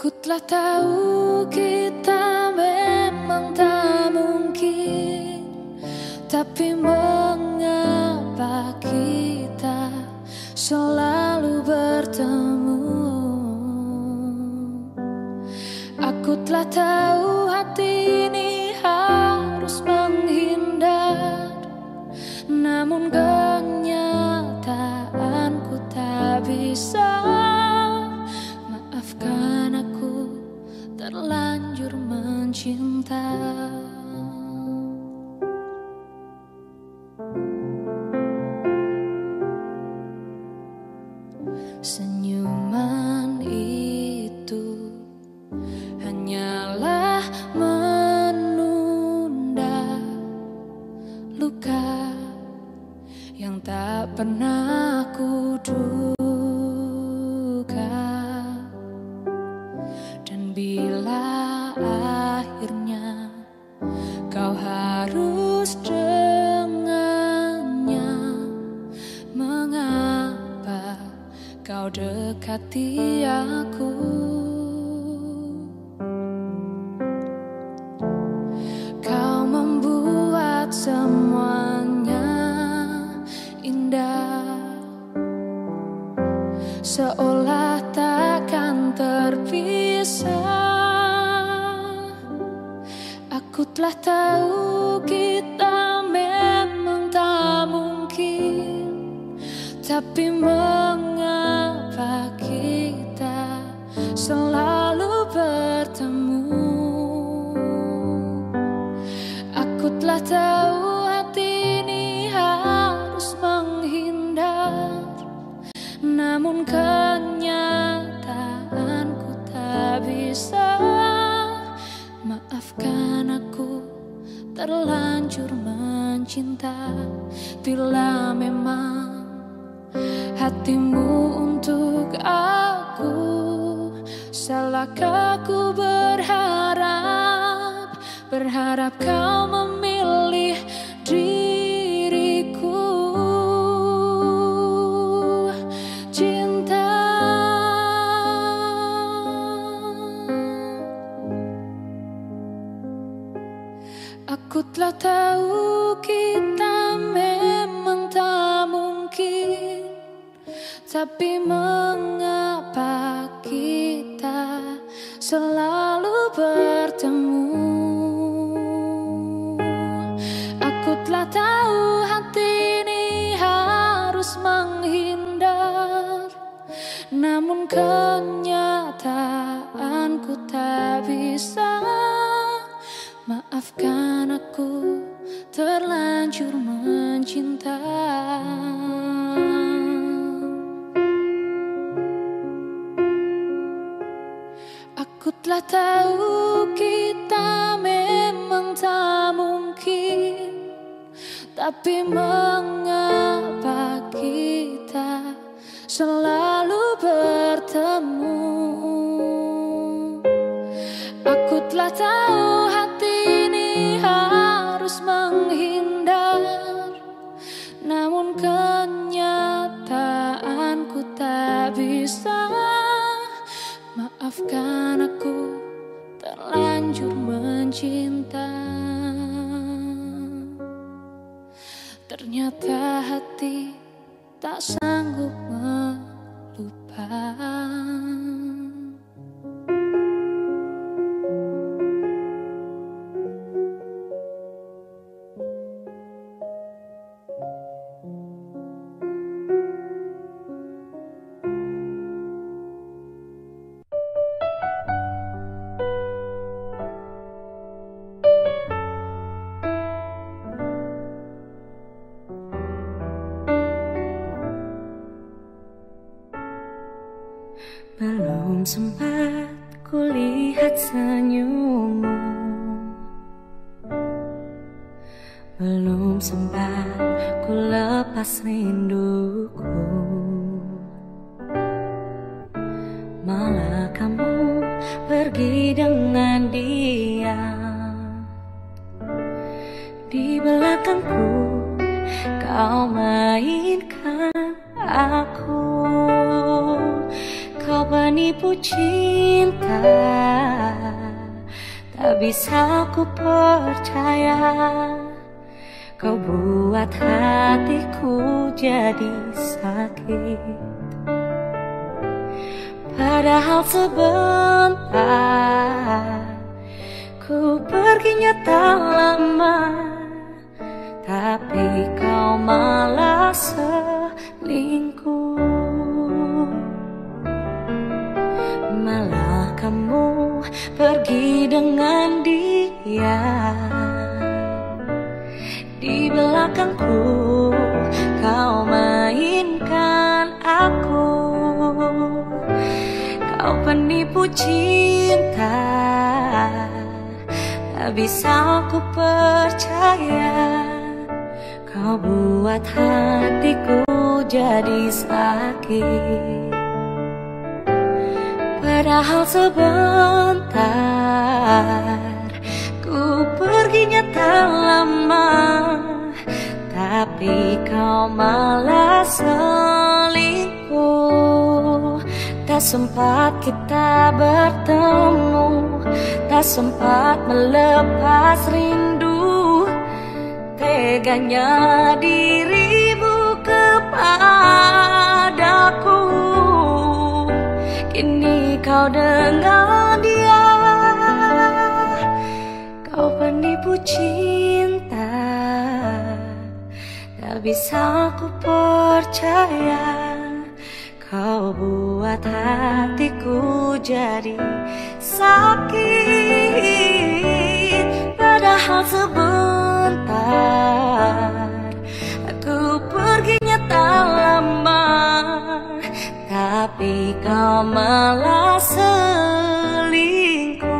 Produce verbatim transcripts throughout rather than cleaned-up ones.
Aku telah tahu kita memang tak mungkin, tapi mengapa kita selalu bertemu? Aku telah tahu hati ini harus menghindar, namun kenyataanku tak bisa. Maafkan aku terlanjur mencinta. Senyuman itu hanyalah menunda luka yang tak pernah aku duga. Dan bila akhirnya kau harus dengannya, mengapa kau dekati aku? Kau membuat semuanya indah, seolah takkan terpisah. Aku telah tahu kita memang tak mungkin, tapi mengapa kita selalu bertemu? Aku telah tahu hati ini harus menghindar, namun kenyataanku tak bisa. Maafkan aku terlanjur mencinta. Bila memang hatimu untuk aku, salahkah ku berharap, berharap kau memilih diriku? Cinta, aku telah tahu kita memang tak mungkin, tapi mengapa kita selalu bertemu? Aku telah tahu hati ini harus menghindar, namun kenyataanku tak bisa. Maafkan aku terlanjur mencinta. Aku telah tahu kita memang tak mungkin, tapi mengapa kita selalu bertemu? Aku telah tahu hati ini harus menghindar, namun kenyataanku tak bisa. Maafkan aku terlanjur mencinta. Ternyata hati tak sanggup melupakan. Belum sempat kulihat senyummu, belum sempat ku lepas rinduku, malah kamu pergi dengan dia. Di belakangku kau mainkan aku, kau berani penipu cinta, tak bisa ku percaya. Kau buat hatiku jadi sakit, padahal sebentar ku perginya tak lama, tapi kau malah selingkuh. Malah kamu pergi dengan dia. Di belakangku kau mainkan aku. Kau penipu cinta, tak bisa aku percaya. Kau buat hatiku jadi sakit, padahal sebentar ku perginya tak lama, tapi kau malah selingkuh. Tak sempat kita bertemu, tak sempat melepas rindu. Teganya dirimu kepadaku, kini kau dengan dia. Kau penipu cinta, tak bisa ku percaya. Kau buat hatiku jadi sakit, padahal sebentar aku perginya tak lama, tapi kau malah selingkuh.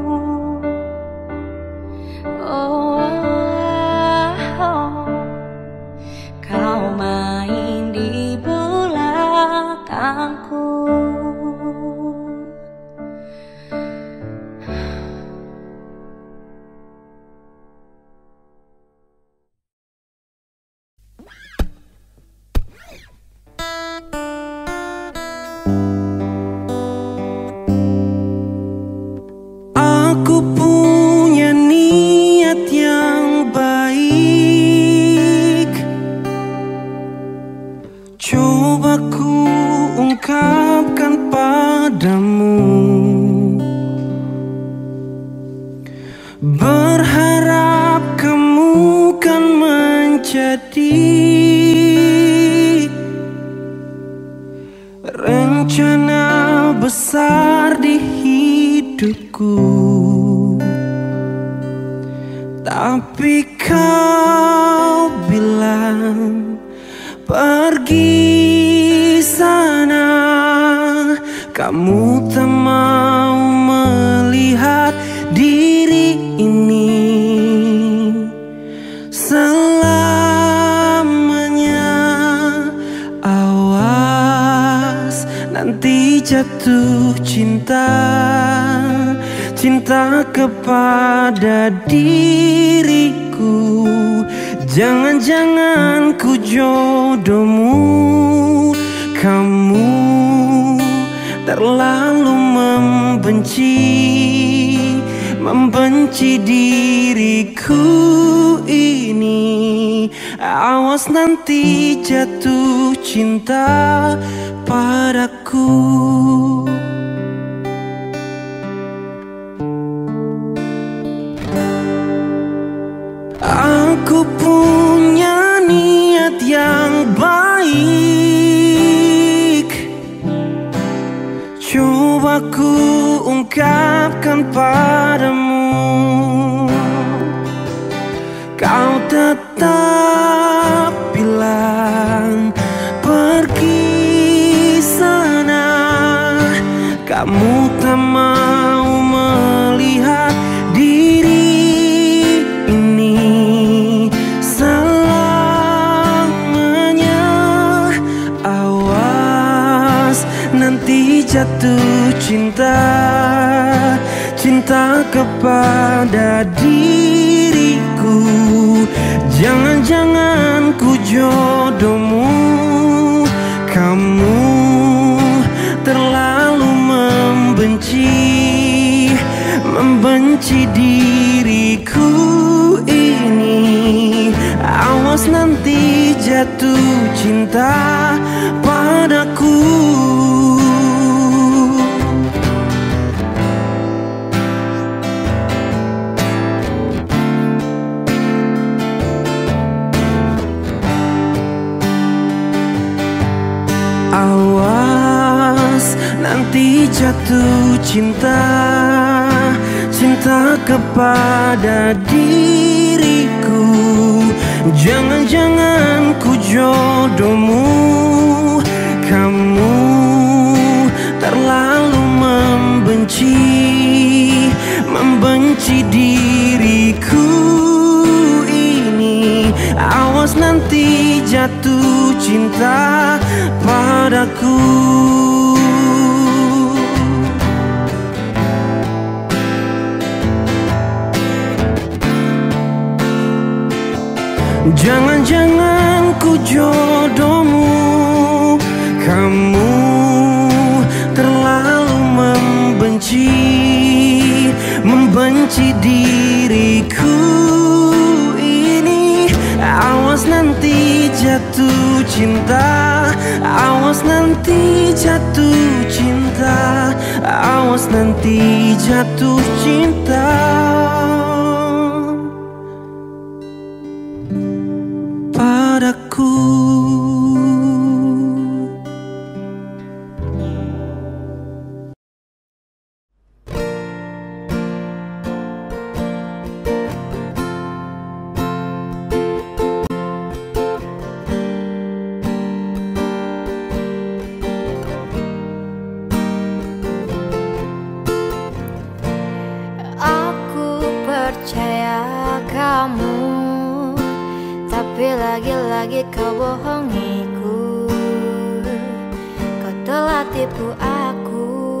Oh, oh, oh. Kau main di belakangku. Aku punya niat yang baik, coba ku ungkapkan padamu. Berharap kamu kan menjadi rencana besar di hidupku, tapi kau bilang pergi sana. Kamu tak mau melihat diri ini selamanya. Awas nanti jatuh cinta, cinta kepada diriku. Jangan-jangan ku jodohmu. Kamu terlalu membenci, membenci diriku ini. Awas nanti jatuh cinta padaku. Aku punya niat yang baik, coba ku ungkapkan padamu. Kau tetap bilang pergi sana. Kamu tak mau melihat diri ini selamanya. Awas nanti jatuh cinta, cinta kepada diriku. Jangan-jangan ku jodohmu. Kamu terlalu membenci diriku ini. Awas nanti jatuh cinta padaku. Awas nanti jatuh cinta, cinta kepada diriku. Jangan-jangan ku jodohmu, kamu terlalu membenci, membenci diriku ini. Awas nanti jatuh cinta padaku. Jangan-jangan ku jodohmu, kamu terlalu membenci, membenci diriku ini. Awas nanti jatuh cinta, awas nanti jatuh cinta, awas nanti jatuh cinta padaku. Aku percaya kamu, tapi lagi-lagi kau bohongiku. Kau telah tipu aku.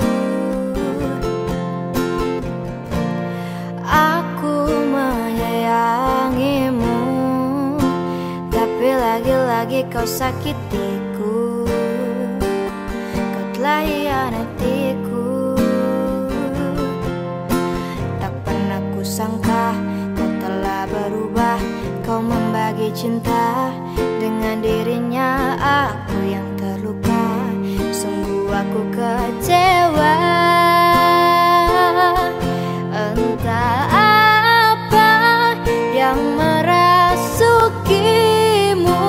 Aku menyayangimu, tapi lagi-lagi kau sakitiku. Kau telah hianatiku. Tak pernah kusangka kau telah berubah. Kau membagi cinta dengan dirinya, aku yang terluka. Sungguh aku kecewa. Entah apa yang merasukimu,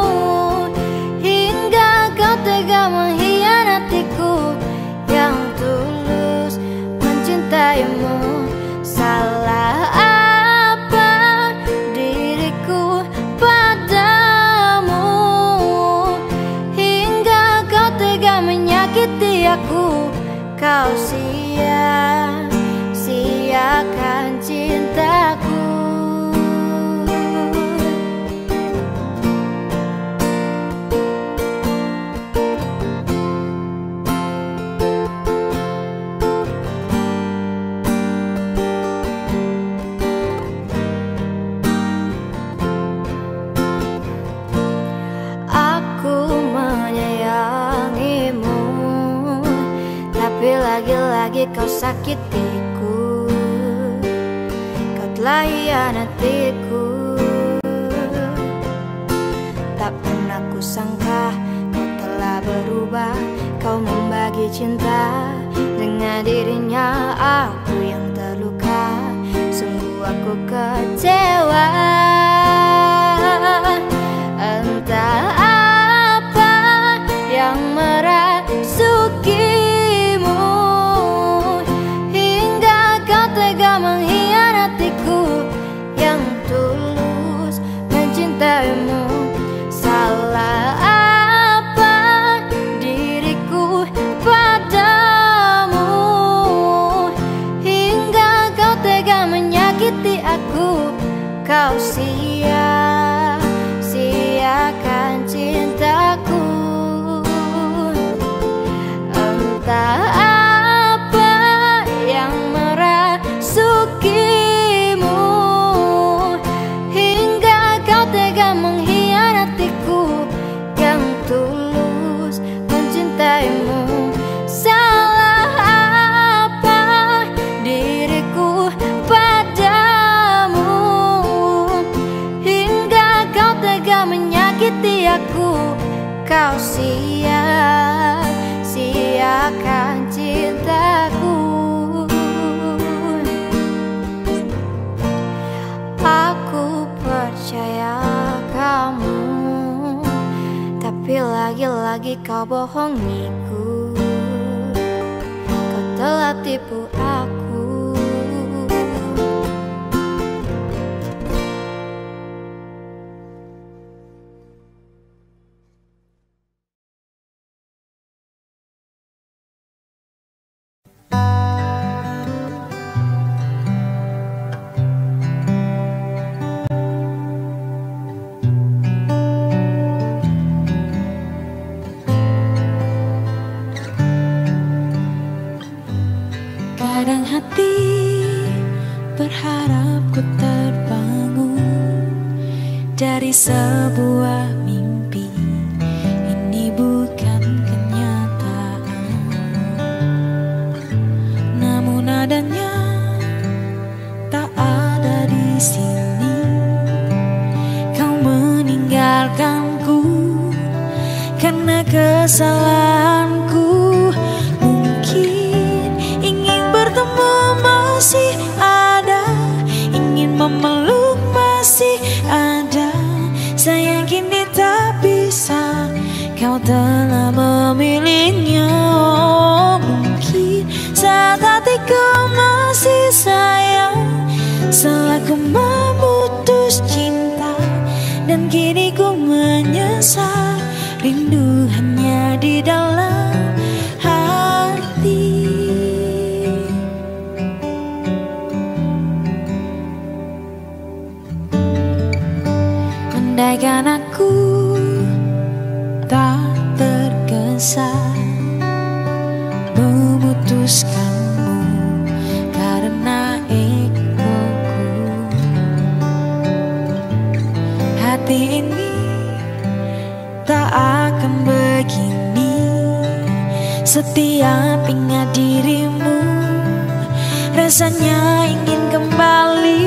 hingga kau tega mengkhianatiku yang tulus mencintaimu. Salah apa diriku padamu, hingga kau tega menyakiti aku. Kau sia-siakan cintaku. Lagi-lagi kau sakitiku. Kau telah hianatiku. Tak pernah kusangka kau telah berubah. Kau membagi cinta dengan dirinya, aku yang terluka. Sungguh aku kecewa. Entah apa yang merasuki mengkhianatiku yang tulus mencintaimu. Salah apa diriku padamu, hingga kau tega menyakiti aku. Kau sia-siakan cintaku. Entah sukimu, hingga kau tega mengkhianatiku yang tulus mencintaimu. Salah apa diriku lagi kau bohongiku. Kau telah tipu aku. Kadang hati berharap ku terbangun dari sebuah mimpi. Ini bukan kenyataan, namun adanya tak ada di sini. Kau meninggalkanku karena kesalahanku. Masih ada, ingin memeluk masih ada. Sayang kini tak bisa, kau telah memilihnya. Mungkin saat hatiku masih sayang, setelah ku memutus cinta, dan kini ku menyesal. Rindu hanya di dalam hati. Andaikan aku tak tergesa memutuskanmu karena egoku, hati ini tak akan begini. Setiap ingat dirimu, rasanya ingin kembali.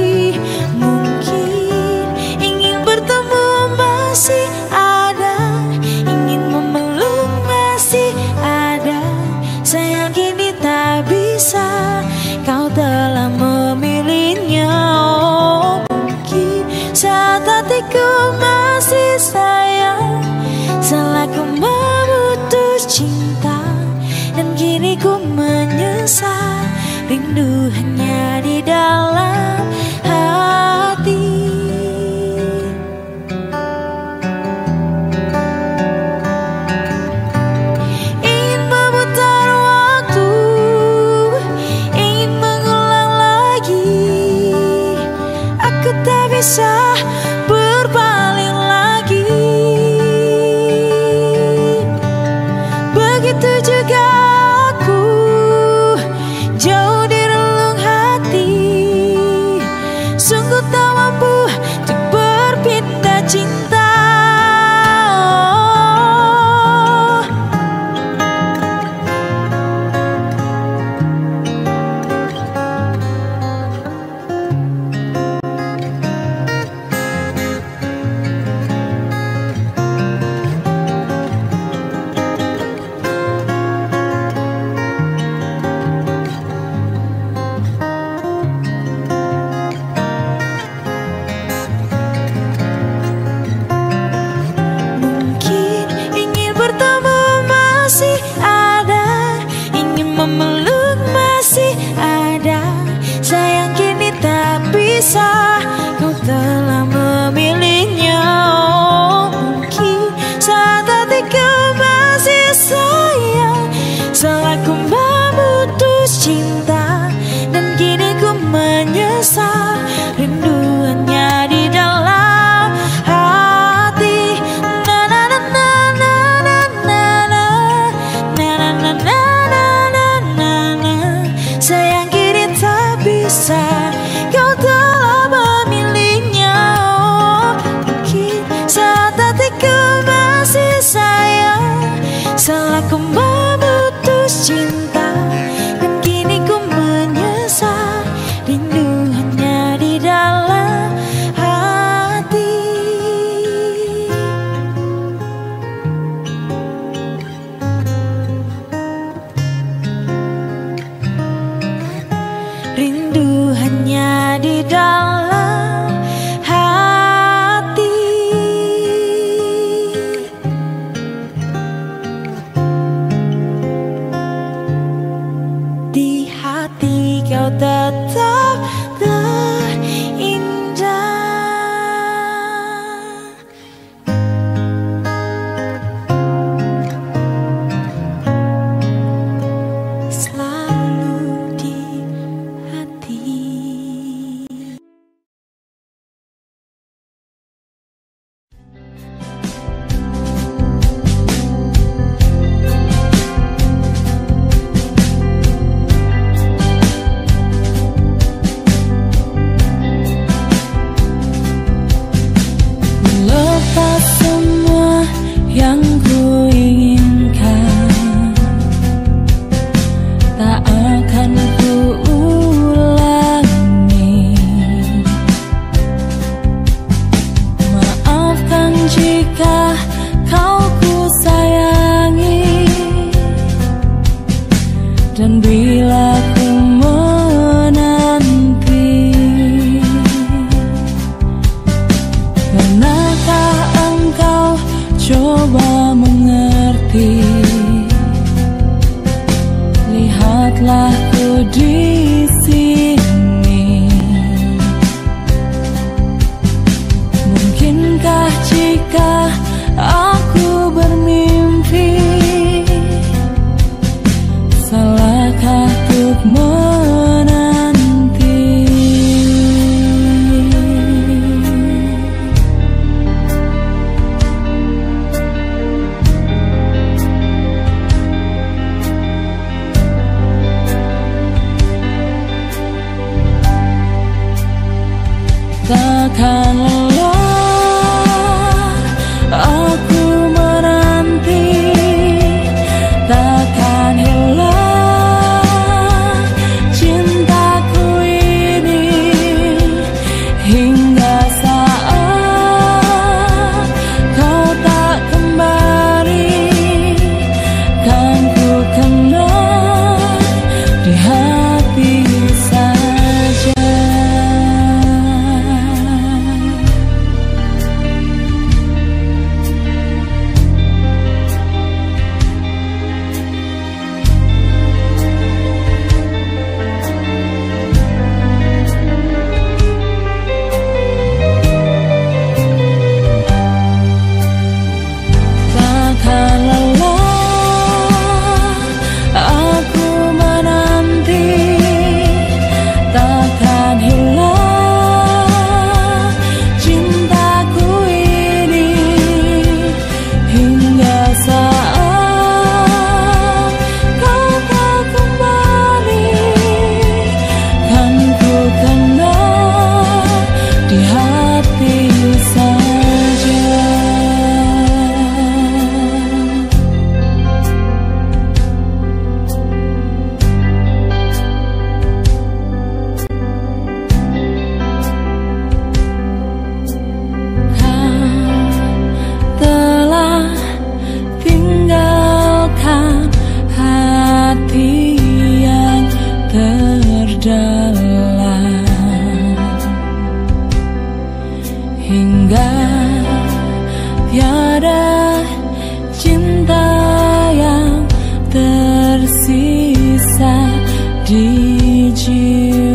Masih ada, ingin memeluk masih ada. Sayang kini tak bisa, kau telah memilihnya. Oh, mungkin saat hatiku masih sayang, setelah ku memutus cinta, dan kini ku menyesal. Rindu hanya di dalam hati. Bisa berpaling lagi, begitu juga aku jauh di relung hati. Sungguh tak mampu untuk berpindah cinta. Memeluk masih ada. Sayang kini tak bisa, kau telah memilihnya. Oh, mungkin saat hatiku masih sayang, setelah ku memutus cinta, dan kini ku menyesal. Rindu hanya di dalam hati. Na na na na na na na na na na na. Sayang kini tak bisa, kau telah memilihnya. Oh, mungkin saat hatiku masih sayang, setelah ku memutus cinta, dan kini ku menyesal. Rindu hanya di dalam hati. Rindu hanya di dalam hati. Dan bila ku menanti, pernahkah engkau coba mengerti? Lihatlah ku di sini. Mungkinkah jika aku bermimpi, salahkah untuk menanti? Takkan lelah aku menanti, takkan hilang cintaku ini, hingga saat kau tak kembali, kan ku kenal di hati saja. Takkan lelah aku menanti, takkan hilang cintaku ini, hingga saat kau tak kembali, kan ku kenal di hati saja. Telah tinggalkan hati yang terdalam, hingga tiada cinta yang tersisa di jiwa.